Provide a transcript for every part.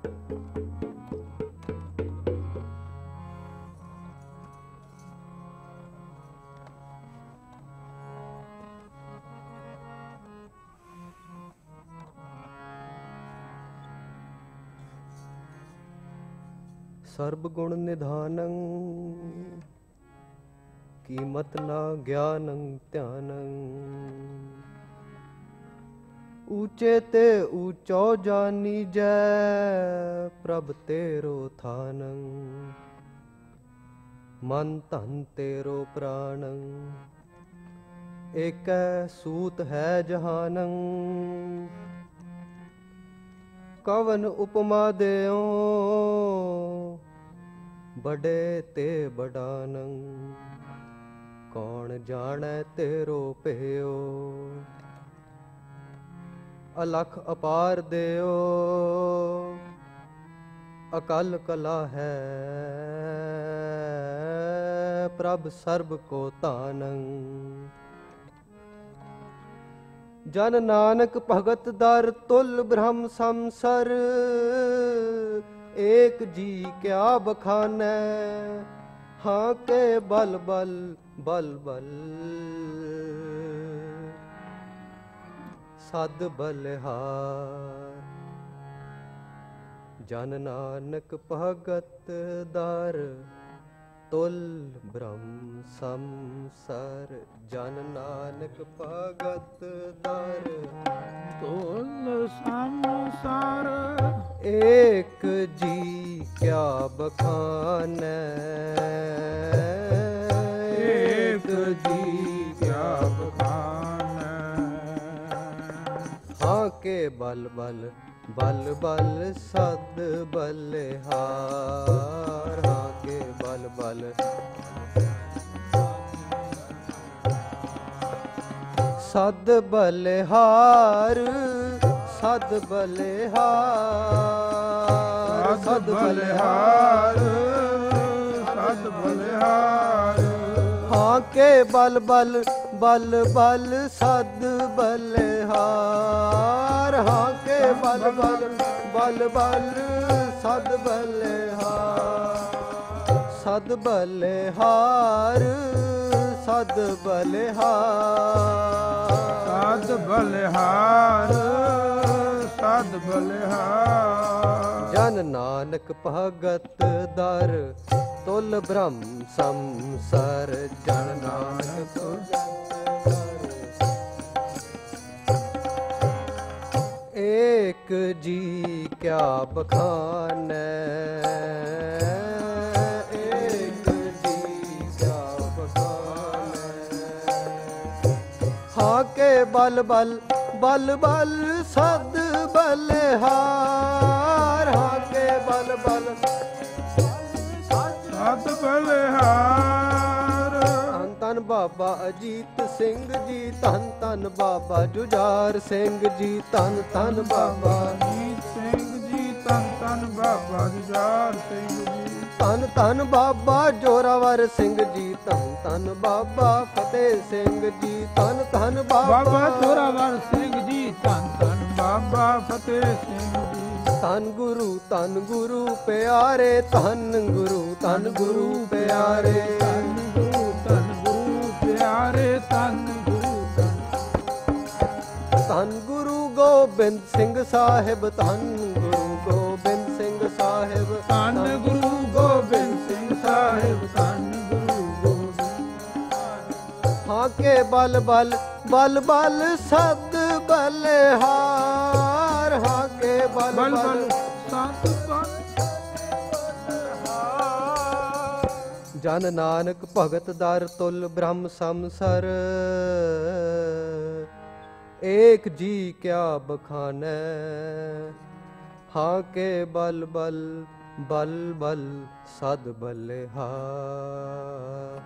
SERB गुण निधानं कीमत ना ज्ञानं ध्यानं ऊंचे ते ऊंचो जानी जय प्रभ तेरो थानं मन धन तेरो प्राणं एक सूत है जहानं कवन उपमा देओ बड़े ते बड़ानं कौन जाने तेरो पेयो अलख अपार देओ अकल कला है प्रभ सर्ब को तानं जन नानक भगत दर तुल ब्रह्म समसर एक जी क्या बखानै हाँ के बल बल बल बल सद बलिहार जन नानक भगत दर तुल ब्रह्म समसर जन नानक भगत दर तुल समसर एक जी क्या बखानै एक जी क्या बखानै हाँ के बल बल बल बल सद बलिहार हाँ के बल बल सद बलिहार सद बलिहार सद बलिहार सद बलिहार हाँ के बल बल बल बल सद बलिहार हाँ के बल बल बल बल सद बलिहार सद बलिहार सद बलिहार सद बलिहार सद बलिहार जन नानक भगत दर तुल ब्रह्म समसर जन नानक एक जी क्या बखानै एक जी क्या बखानै हाँ के बल बल बल बल सद बलिहार हाँ के बल बल सद बलिहार धन बाबा अजीत सिंह जी धन धन बाबा जुझार सिंह जी धन धन बाबा अजीत सिंह जी धन धन बाबा जुझार सिंह जी धन धन बाबा जोरावर सिंह जी धन धन बाबा फतेह सिंह जी धन धन बाबा जोरावर सिंह जी धन धन बाबा फतेह सिंह जी धन गुरु प्यारे धन गुरु प्यारे धन गुरु प्यारे धन गुरु गोबिंद सिंह साहिब धन गुरु गोबिंद सिंह साहिब धन गुरु गोबिंद सिंह साहिब धन गुरु गोबिंद हाँ के बल बल बल बल सद बलिहार हाँ के बल बल सद जन नानक भगत दर तुल ब्रह्म समसर एक जी क्या बखानै हाँ के बल बल बल बल सद बलिहार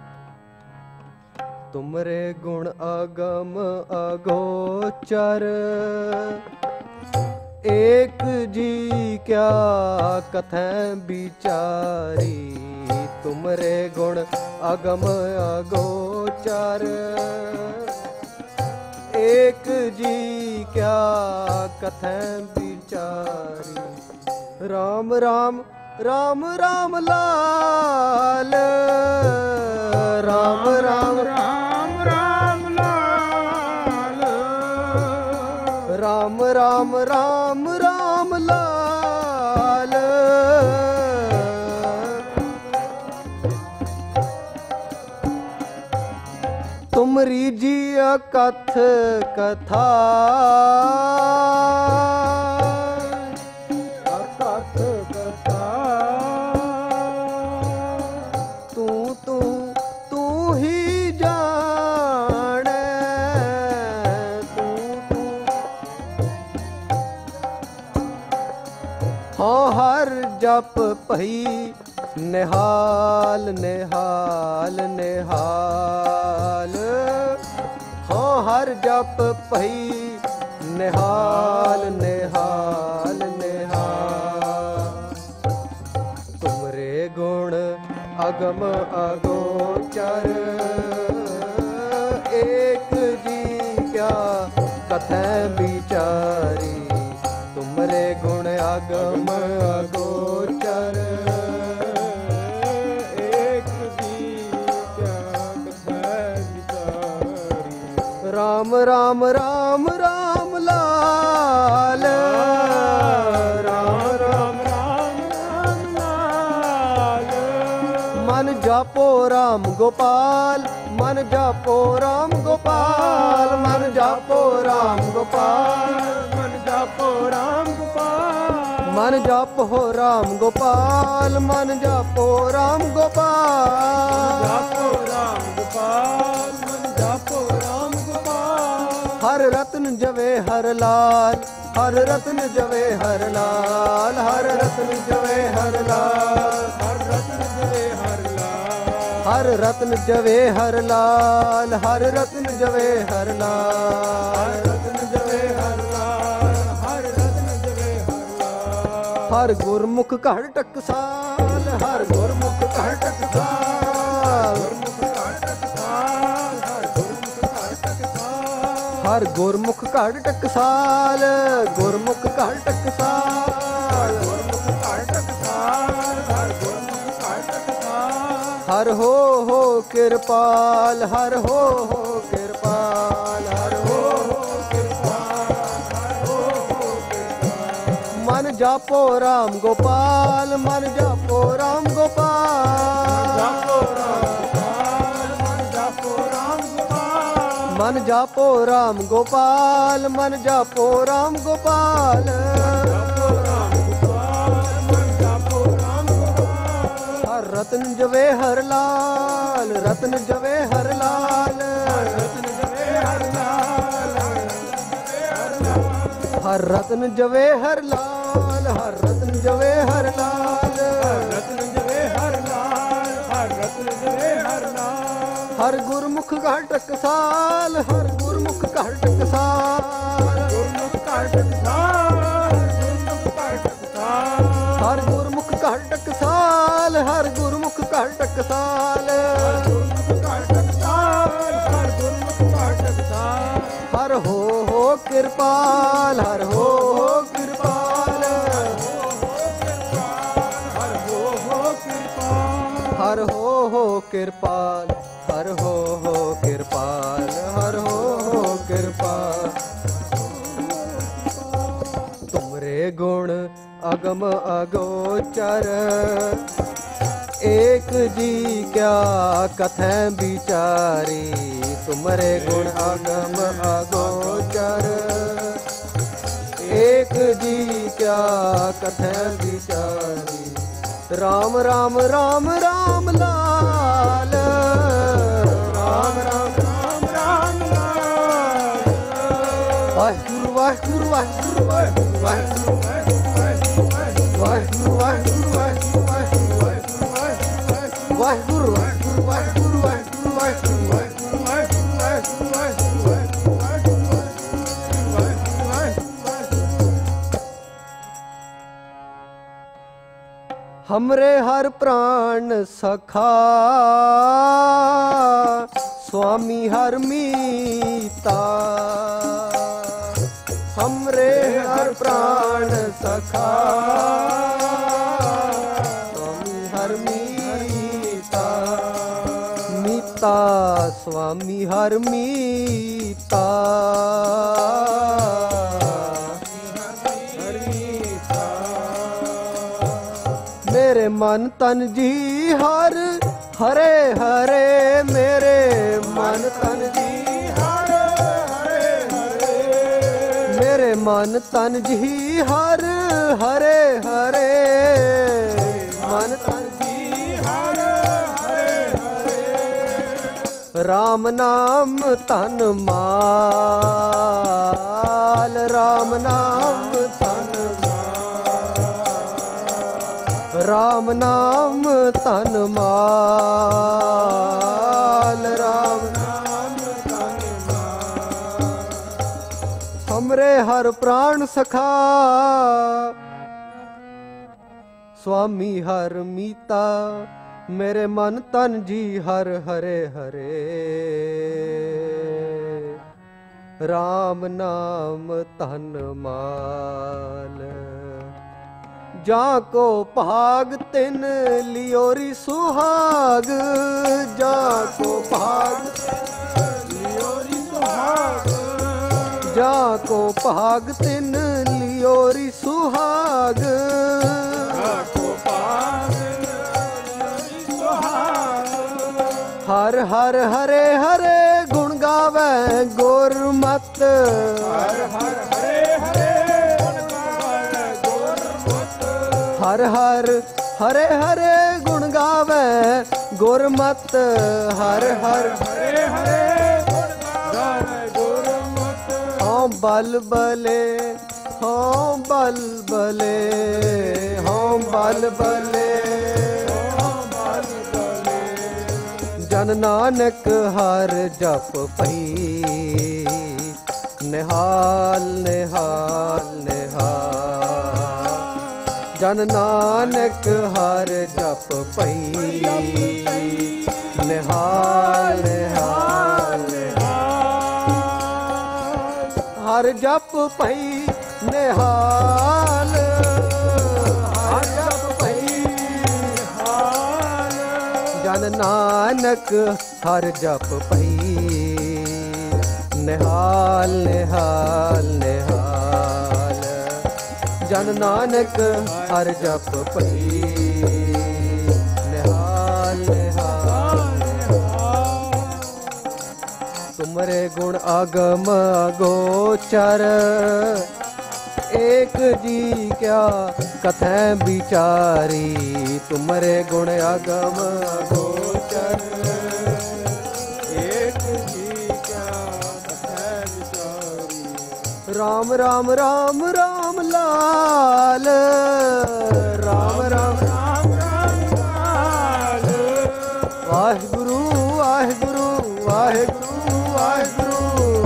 तुमरे गुण अगम अगोचर एक जी क्या कथें बिचारी तुमरे गुण अगम अगोचर एक जी क्या कथें बिचारी राम राम राम राम लाल राम राम राम राम लाल राम राम राम राम लाल तुमरी जिया कथ कथा कथ कथा तू ही जाने तू हाँ हर जप पही निहाल निहाल निहाल हाँ हर जप पही निहाल निहाल निहाल तुमरे गुण अगम अगोचर एक जी क्या कथें बिचारी तुमरे गुण अगम अगोचर एक जी क्या कथा विचारी राम राम राम राम लाल राम राम राम राम लाल मन जापो राम गोपाल मन जापो राम गोपाल मन जापो राम गोपाल मन जापो राम गोपाल मन जापो राम गोपाल मन जापो राम गोपाल जापो राम गोपाल मन जापो राम गोपाल हर रत्न जवे हर लाल हर रत्न जवे हर लाल हर रत्न जवे हर लाल हर रत्न जवे हर लाल हर रत्न जवे हर लाल हर रत्न जवे हर लाल रत्न जवे हर लाल हर रत्न जवे हर लाल हर गुरमुख कहर टकसाल हर गुरमुख कहर टकसाल हर गुरमुख कहर टकसाल गुरमुख कहर टकसाल हर हो कृपाल हर हो कृपाल हर हो मन जापो राम गोपाल मन जापो राम गोपाल मन जापो राम गोपाल मन जापो राम गोपाल हर रत्न जवे हर लाल रत्न जवे हर लाल हर रत्न जवे हर लाल हर रत्न जवे हर लाल हर गुरमुख का टकसाल हर गुरमुख का टकसाल हर गुरमुख का टकसाल हर गुरमुख का टकसाल हर हो कृपाल हर हो कृपाल हर हो कृपाल हर हो कृपाल हर हो कृपाल तुमरे गुण अगम अगोचर एक जी क्या कथें बिचारी तुमरे गुण अगम अगोचर एक जी क्या कथें बिचारी राम राम राम राम लाल राम राम राम राम लाल वाहिगुरु वाहिगुरु वाहिगुरु वाहिगुरु वाहिगुरु वाहिगुरु वाहिगुरु वाहिगुरु वाहिगुरु हमरे हर प्राण सखा स्वामी हर मीता हमरे हर प्राण सखा स्वामी हर मीता मेरे मन तन जी हर हरे हरे मेरे मन तन जी हर हरे हरे मेरे मन तन जी हर हरे हरे मन तन जी हर हरे हरे राम नाम तन माल राम नाम तन राम नाम तन माल राम नाम तन माल हमरे हर प्राण सखा स्वामी हर मीता मेरे मन तन जी हर हरे हरे राम नाम तन माल जाको भाग तिन लियोरी सुहाग जाको भाग लियोरी सुहाग जाको भाग तिन लियोरी सुहाग जाको भाग लियोरी सुहाग हर हर हरे हरे गुण गावे गुरमत हर हर हरे हरे हर हर हरे हरे गुण गावे गुरमत हर हर हरे हरे गुण गावे गुरमत हाँ बल बले हाँ बल बले हाँ बल बले जन नानक हर जप पई निहाल निहाल निहाल जन नानक हर जप पई निहाल निहाल हर जप पई निहाल हर जप पई निहाल जन नानक हर जप पई निहाल निहाल निहाल जन नानक हर जप पई निहाल निहाल तुमरे गुण आगम गोचर एक जी क्या कथें बिचारी तुमरे गुण आगम गोचर एक जी क्या कथें बिचारी राम राम राम राम लाल राम राम राम राम लाल वाहिगुरु वाहिगुरु वाहिगुरु वाहिगुरु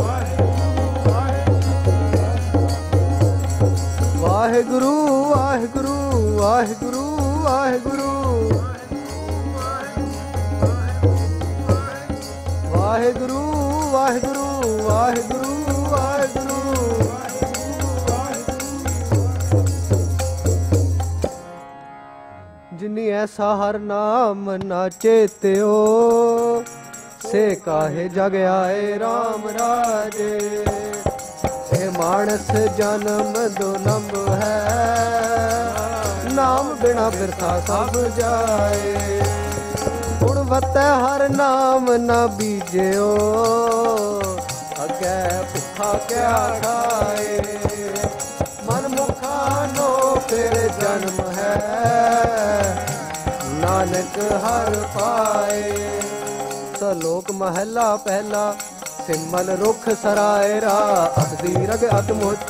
वाहिगुरु वाहिगुरु वाहिगुरु वाहिगुरु वाहिगुरु वाहिगुरु वाहिगुरु वाहिगुरु जिनी ऐसा हर नाम ना चेत्यो से काहे जग आए राम राजे हे मानस जन्म दुनम है नाम बिना बिरथा सब जाए गुणवत हर नाम न बीजियो अगे भुखा क्या खाए मन मुखा नो फिर जन्म है नानक हर पाए सलोक महला पहला सिमल रुख सरायरा अधदी रग अधमुच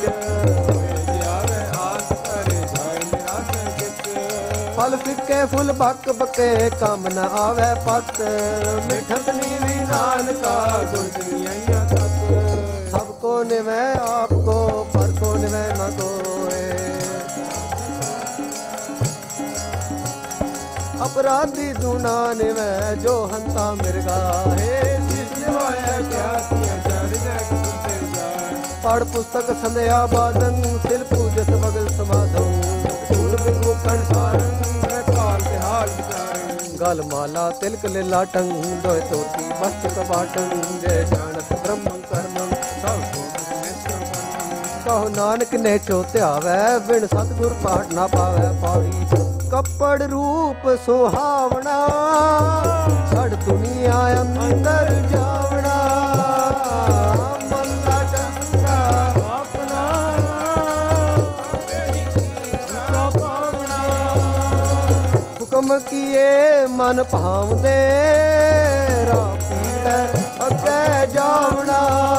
फल फिके फुल बक बके काम न आवे पत मिठत नीवी नानका गुरदिया सबको निवे आपको पर को निवे न कोए अपराधी दूना निवे जो हंता मिर्गा है पढ़ पुस्तक संध्या बादन सिल पूजत बगल समाधो लाल माला तिलक लीला टंग दोय तोती मस्त कबाटंग जय जानत ब्रह्म कर्मं कहो नानक ने चो ध्यावै बिन सतगुर पाठ ना पावै पावी कपड़ रूप सुहावना छड़ दुनिया अंदर जावना मल्ला चंगा अपना हुक्म किए मन भावदे रापीड़ अगे जावना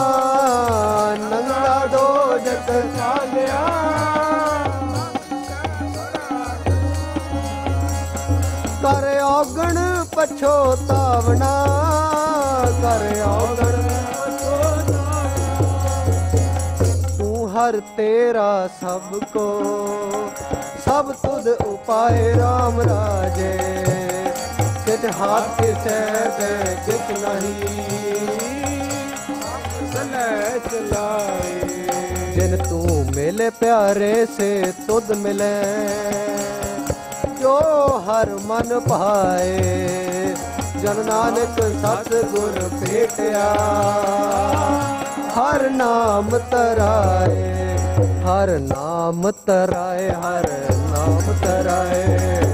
नंगा दो जग चालिया कर औगण पछोतावना कर औगण तू हर तेरा सबको सब तुद उपाय राम राजे कित हाथ किसे दे कित नहीं चले चलाए जिन तू मिले प्यारे से तुद मिले जो हर मन भाए जन नानक सतगुर भेटिया हर नाम तराए हर नाम तराए हर नाम तराए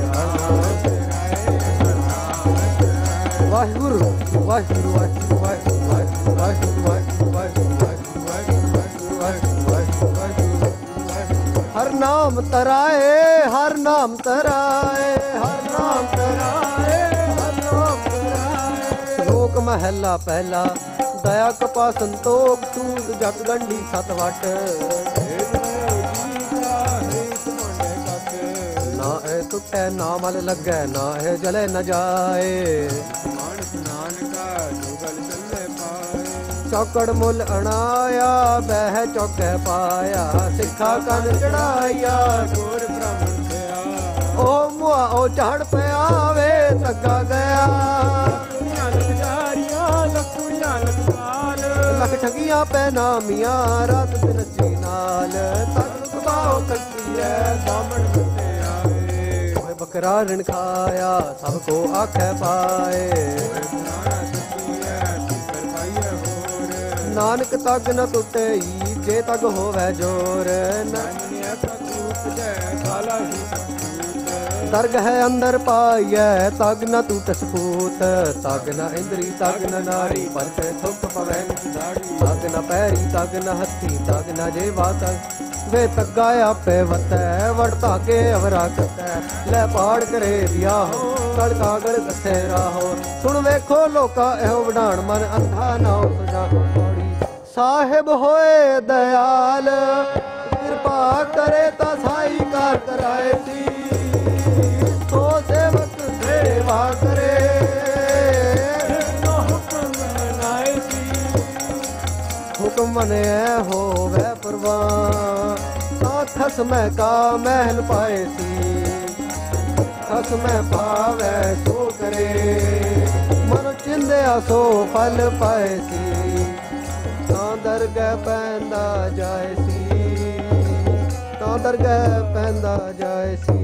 वाहिगुरु वाहिगुरु वाहिगुरु वाहिगुरु वाहिगुरु वाहिगुरु हर नाम तराए हर नाम तराए हर नाम तराए हर नाम तराए श्लोक महला पहला दया कपा संतोख सूद जग गंढी सत वट ना ए टुटे ना मल लगे ना ए जले न जाए चौकड़ मुल अणाया बह चौके पाया सिखा कन चढ़ाया गुर ब्रह्मण थया ओ मुआ ओ चढ़ पिया वे तगा गया लख ठगिया पे नामिया रात दिन ची नाल तक बाओ कसी है बामण बते आए बकरा ऋण खाया सबको आखे पाए नानक तग न टुटे जे तग होवे जोर दर्ग है अंदर पाइय तग न टूट सपूत तग न इंद्री तग न नारी पर थुक पवै तग न पैरी तग न हथी तग न जेवा तग वे तगाया पे वतै वड़ धागे अवरा कतै ले पाड़ करे दिया हो कड़ कागड़ कथे राहो सुन वेखो लोका एहो वडाण मन अंधा ना सुजा साहिब होए दयाल कृपा करे ता साई कार कराए सी तो सेवक सेवा करे हुक्म मने होवे परवान खस में का महल पाए सी खस में पावे सो करे मन चिंदिया सो फल पाए सी ਤਾਂ ਦਰਗਾਹ ਪੈਂਦਾ ਜਾਏ ਸੀ ਤਾਂ ਦਰਗਾਹ ਪੈਂਦਾ ਜਾਏ ਸੀ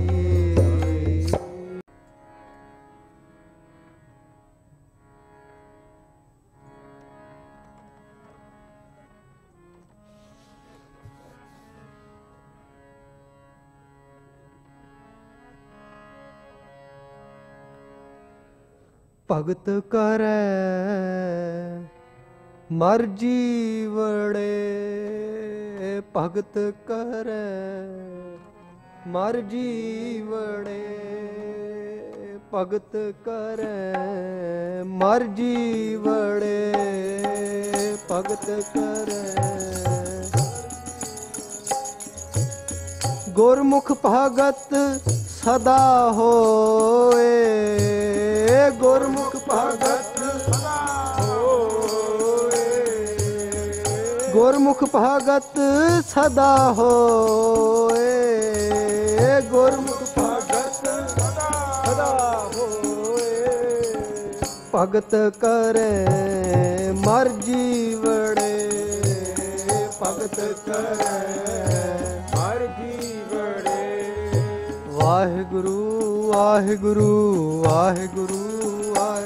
ਭਗਤ ਕਰੈ मर जीवड़े भगत करे मर जीवड़े भगत करे मर जीवड़े भगत करे गुरमुख भगत सदा होए गुरमुख भगत सदा गुरमुख भगत सदा होए गुरमुख भगत सदा होए भगत करे मर जीवड़े भगत करे मर जीवड़े वाहिगुरु वाहिगुरु वाहिगुरु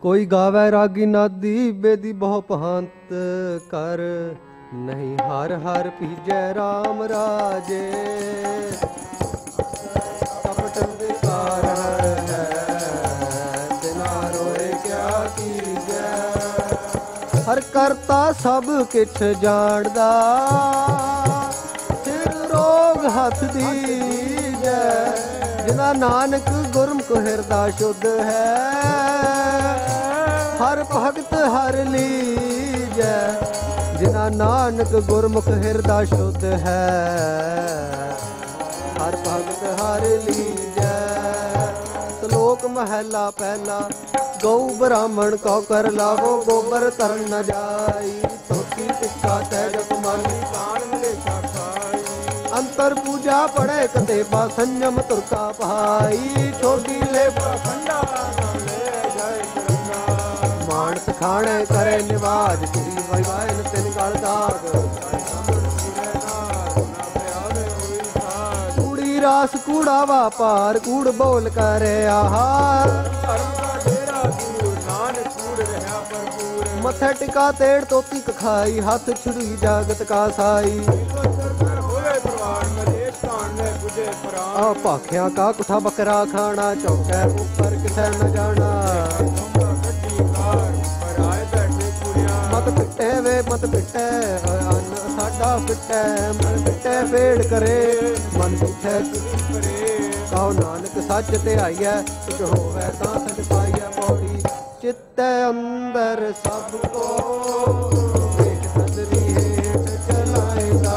ਕੋਈ ਗਾਵੇ ਰਾਗੀ ਨਾਦੀ ਬੇਦੀ ਬਹੁ ਪਹਾਂਤ ਕਰ, ਨਹੀਂ ਹਰ ਹਰ ਭੀਜੈ ਰਾਮ ਰਾਜੇ। ਕਪਟ ਵਿਕਾਰ ਹੈ ਬਿਨਾ ਰੋਏ ਕਿਆ ਕੀਜੈ, ਹਰ ਕਰਤਾ ਸਭ ਕਿਛ ਜਾਣਦਾ, ਸਿਰ ਰੋਗ ਹੱਥ ਦੀਜੈ। ਜਿਨਾ ਨਾਨਕ ਗੁਰਮੁਖ ਹਿਰਦਾ ਸ਼ੁੱਧ ਹੈ, ਹਰ ਭਗਤ ਹਰ ਲੀਜੈ। ਜਿਨਾ ਨਾਨਕ ਗੁਰਮੁਖ ਹਿਰਦਾ ਸ਼ੁੱਧ ਹੈ, ਹਰ ਭਗਤ ਹਰ ਲੀਜੈ। ਸ਼ਲੋਕ ਮਹਲਾ ਪਹਿਲਾ। ਗਊ ਬ੍ਰਾਹਮਣ ਕਉ ਕਰ ਲਾਵੋ, ਗੋਬਰ ਤਰਨ ਨ ਜਾਈ। ਧੋਤੀ ਟਿੱਕਾ ਤੈ ਜਪ ਮਾਨੀ, ਕਾਣ ਮਲੇਛਾ ਖਾਈ। ਅੰਤਰ ਪੂਜਾ ਪੜੈ ਕਤੇਬਾ, ਸੰਜਮ ਤੁਰਕਾ ਪਹਾਈ। ਛੋਟੀ ਲੈ ਪਖੰਡਾ ਲੈ ਜਾਏ ਕਰੰਗਾ, ਮਾਨਸ ਖਾਣੇ ਕਰੇ ਨਿਵਾਜ। ਤੁਰੀ ਵਾਈ ਵਾਇਨ ਤਿਨ ਗਲ ਦਾਗ, ਕੂੜੀ ਰਾਸ ਕੂੜਾ ਵਾਪਾਰ। ਕੂੜ ਬੋਲ ਕਰੇ ਆਹਾਰ, ਮੱਥੇ ਟਿਕਾ ਤੇੜ ਤੋਤੀ ਕਖਾਈ। ਹੱਥ ਛੁਰੀ ਜਾਗਤ ਕਾ ਸਾਈ। ਆ ਭਾਖਿਆ ਕਾ ਕੁਠਾ ਬੱਕਰਾ ਖਾਣਾ, ਚੌਕੈ ਉੱਪਰ ਕਿਸੈ ਨ ਜਾਣਾ। ਮਤ ਪਿੱਟੇ ਵੇ ਮਤ ਪਿੱਟੇ, ਅੰਨ ਸਾਡਾ ਪਿੱਟੇ। ਮਨ ਪਿੱਟੇ ਫੇੜ ਕਰੇ, ਮਨ ਪਿੱਟੇ ਕਰੇ। ਕਹੋ ਨਾਨਕ ਸੱਚ ਤੇ ਆਈਐ, ਕੁਝ ਹੋਵੇ ਤਾਂ ਸੱਚ ਪਾਈਐ। ਪੌੜੀ ਚਿੱਤੈ ਅੰਦਰ ਸਭ ਕੋ, ਵੇਖ ਨਜ਼ਰੀ ਹੇਠ ਚਲਾਇਦਾ।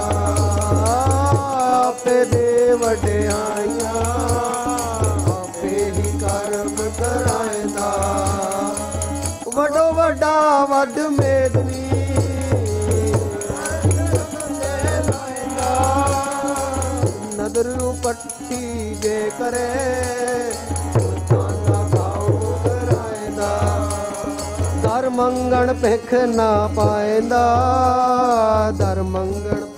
ਆਪੇ ਦੇ ਵਡਿਆਈਆਂ, ਆਪੇ ਹੀ ਕਰਮ ਕਰਾਇਦਾ। ਵੱਡੋ ਵੱਡਾ ਵੱਡ ਮੇਦਨੀ, ਨਦਰ ਨੂੰ ਪੱਟੀ ਜੇ ਕਰੇ। ਦਰ ਮੰਗਣ ਭਿਖ ਨਾ ਪਾਇਂਦਾ, ਦਰ ਮੰਗਣ